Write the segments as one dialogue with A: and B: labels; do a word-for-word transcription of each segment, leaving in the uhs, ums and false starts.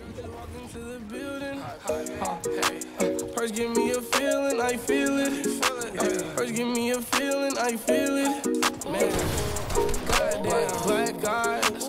A: Walk into the building. Uh, First give me a feeling, I feel it. Uh, First give me a feeling, I feel it. Man, goddamn, black eyes.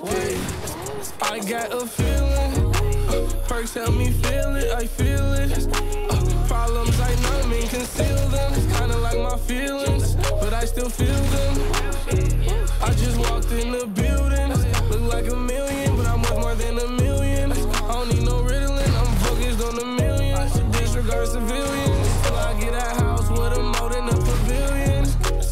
A: I got a feeling. Uh, Perks help me feel it, I feel it. Uh, Problems I numb and conceal them. Kinda like my feelings, but I still feel them. I just walked in the building. Look like a million, but I'm worth more than a million. I don't need no Ritalin, I'm focused on the millions. Disregard civilians till I get a house with a moat in the pavilion.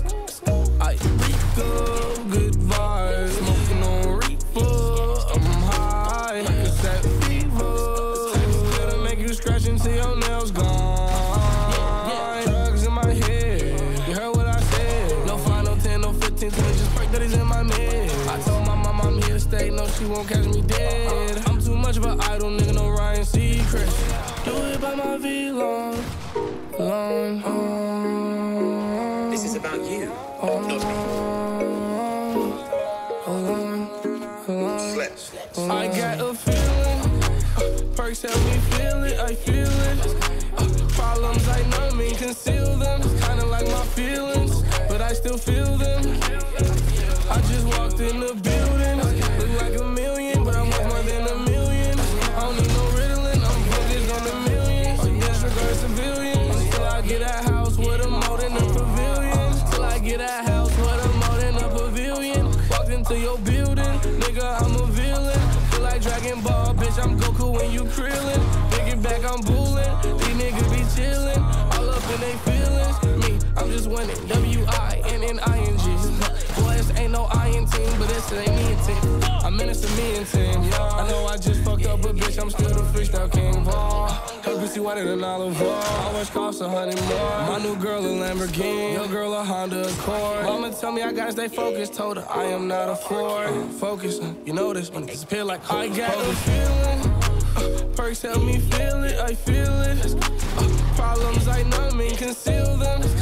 A: I reek up good vibes, smoking on reefer. I'm high, like a set fever. It'll make you scratch until your nails gone. Drugs in my head, you heard what I said. No five, no ten, no fifteen, twenty, just perk that is in my mid. I told my mom I'm here to stay, no she won't catch me dead. I'm too much of an idol, nigga, no Ryan Seacrest. Do it by my V-Long, long, oh.
B: This is about you,
A: Oh,
B: not me.
A: alone, alone.
B: Slip, slip.
A: I got a feeling. Uh, Perks help me feel it, I feel it. Uh, Problems I numb and conceal them. Kinda like my feelings, but I still feel them. I just walked in the building. Look like a million, but I'm worth more than a million. I don't need no Ritalin, I'm focused on the millions. Disregard civilians till I get a house with a moat in the pavilion. Till I get a house with a moat in the pavilion. Walked into your building, nigga, I'm a villain. Feel like Dragon Ball, bitch, I'm Goku when you krillin'. Thinking back, I'm bullin'. These niggas be chillin', all up in they feelings. Me, I'm just winning. W I N N I N G. Boys, ain't no I in team, but this ain't me and team. I'm in it's a me and team. I know I just fucked up, but bitch, I'm still the freestyle king. Paul, her pussy whiter than olive oil. How much costs a hundred more? My new girl a Lamborghini, your girl a Honda Accord. Mama tell me I gotta stay focused, told her I am not a Ford. Focus, you know this when it disappear like I got a feeling. Uh, Perks help me feel it, I feel it. Uh, Problems I numb and conceal them.